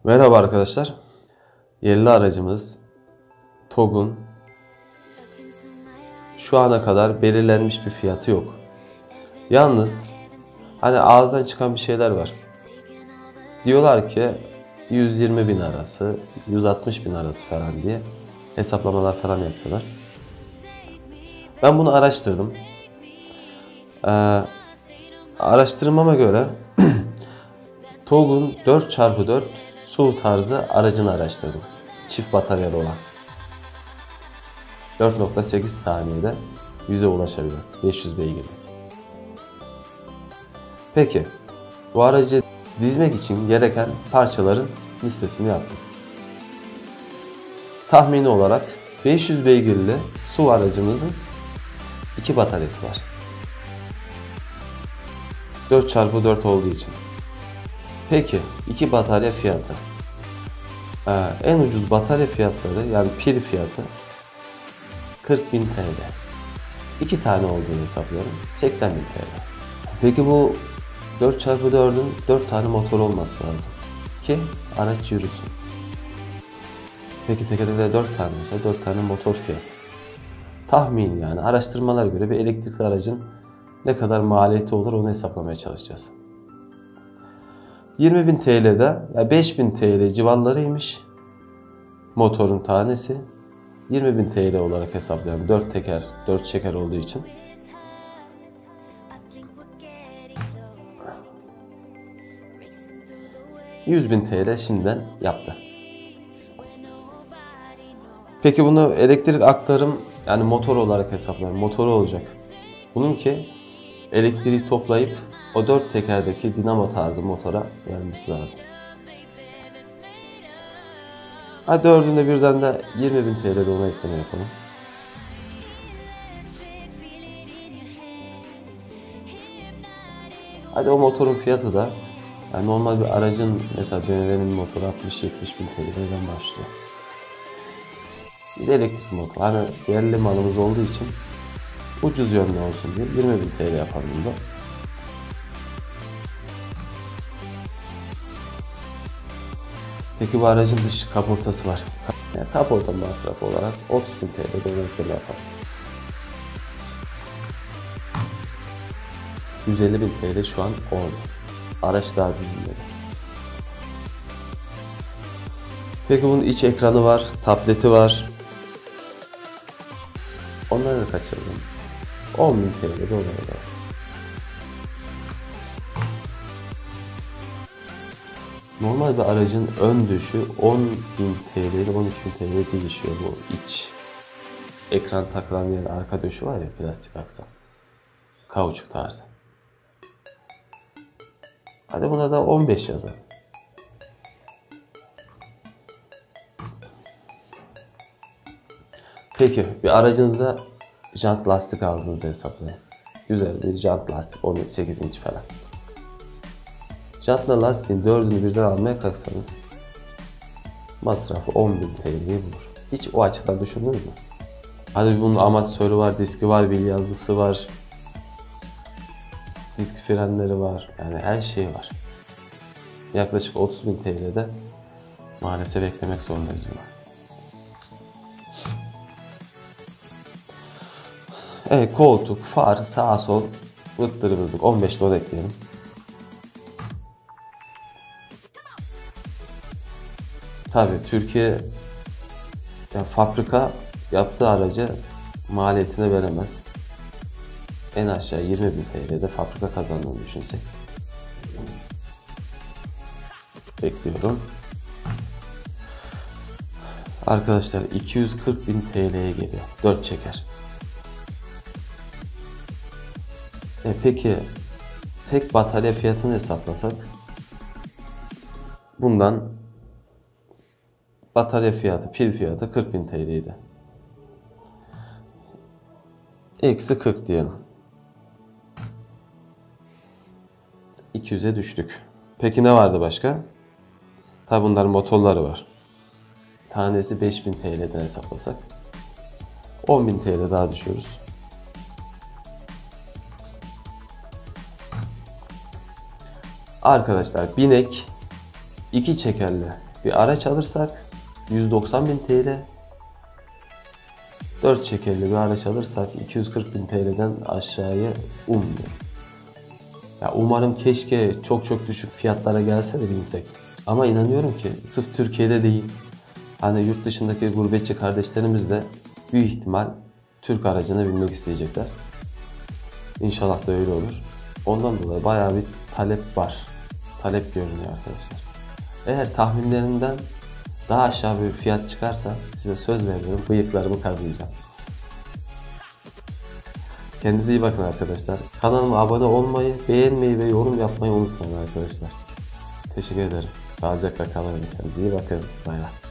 Merhaba arkadaşlar. Yerli aracımız TOGG'un şu ana kadar belirlenmiş bir fiyatı yok. Yalnız hani ağızdan çıkan bir şeyler var. Diyorlar ki 120 bin arası, 160 bin arası falan diye hesaplamalar falan yapıyorlar. Ben bunu araştırdım. Araştırmama göre TOGG'un 4x4 SUV tarzı aracını araştırdım. Çift bataryalı olan. 4.8 saniyede 100'e ulaşabilir. 500 beygirlik. Peki, bu aracı dizmek için gereken parçaların listesini yaptım. Tahmini olarak 500 beygirli SUV aracımızın 2 bataryası var. 4x4 olduğu için. Peki, 2 batarya fiyatı. En ucuz batarya fiyatları, yani pil fiyatı 40.000 TL. 2 tane olduğunu hesaplıyorum. 80.000 TL. Peki bu 4x4'ün 4 tane motor olması lazım ki araç yürüsün. Peki tekerlekler 4 tane olsa 4 tane motor fiyatı. Tahmin, yani araştırmalara göre bir elektrikli aracın ne kadar maliyeti olur onu hesaplamaya çalışacağız. 20.000 TL'de, ya 5.000 TL civarlarıymış motorun tanesi. 20.000 TL olarak hesaplayalım. 4 teker, 4 çeker olduğu için. $100.000 TL şimdiden yaptı. Peki bunu elektrik aktarım, yani motor olarak hesaplayalım. Motoru olacak. Bunun ki elektriği toplayıp o 4 tekerdeki dinamo tarzı motora vermesi lazım. Hadi dördünde birden de 20.000 TL'de ona ekleme yapalım. Hadi o motorun fiyatı da, yani normal bir aracın, mesela BMW'nin motoru 60-70 bin TL'den başlıyor. Biz elektrik motor, hani yerli malımız olduğu için ucuz yönlü olsun diye 20.000 TL yapalım bunda. Peki bu aracın dış kaportası var. Yani kaporta masrafı olarak 30.000 TL ödeme yapalım. 150.000 TL şu an orada. Araç daha dizilmedi. Peki bunun iç ekranı var, tableti var. Onları da kaçırdım. 10.000 TL'de oraya da. Normal bir aracın ön düşü 10.000 TL ile 12.000 TL değişiyor bu iç. Ekran takılan yer, arka döşü var ya, plastik aksam. Kauçuk tarzı. Hadi buna da 15 yazalım. Peki bir aracınıza jant lastik aldığınızı hesaplayın. Güzel bir jant lastik, 18 inç falan. Jantla lastiğin 4'ünü birden almaya kalksanız masrafı 10.000 TL'yi bulur. Hiç o açıdan düşündünüz mü? Hadi bunun amortisörü var, diski var, bilyazlısı var. Disk frenleri var. Yani her şey var. Yaklaşık 30.000 TL'de maalesef eklemek zorundayız buna. Evet, koltuk, far, sağ sol vıttırımızlık 15 dolar ekleyelim. Tabii Türkiye, yani fabrika yaptığı aracı maliyetine veremez. En aşağı 20.000 TL'de fabrika kazandığını düşünsek. Bekliyorum. Arkadaşlar 240.000 TL'ye geliyor. 4 çeker. Peki tek batarya fiyatını hesaplasak, bundan batarya fiyatı, pil fiyatı 40.000 TL'ydi. Eksi 40 diyelim. 200'e düştük. Peki ne vardı başka? Tabi bunların motorları var. Tanesi 5.000 TL'den hesaplasak 10.000 TL daha düşüyoruz. Arkadaşlar binek 2 çekerli Bir araç alırsak 190.000 TL. 4 çekerli bir araç alırsak 240.000 TL'den aşağıya ummuyorum. Ya umarım keşke çok çok düşük fiyatlara gelse de binsek. Ama inanıyorum ki sırf Türkiye'de değil, hani yurt dışındaki gurbetçi kardeşlerimiz de büyük ihtimal Türk aracına binmek isteyecekler. İnşallah da öyle olur. Ondan dolayı bayağı bir talep var. Talep görünüyor arkadaşlar. Eğer tahminlerimden daha aşağı bir fiyat çıkarsa size söz veriyorum, bıyıklarımı kazıyacağım. Kendinize iyi bakın arkadaşlar. Kanalıma abone olmayı, beğenmeyi ve yorum yapmayı unutmayın arkadaşlar. Teşekkür ederim. Sağlıcakla kalın. Kendinize iyi bakın. Bay bay.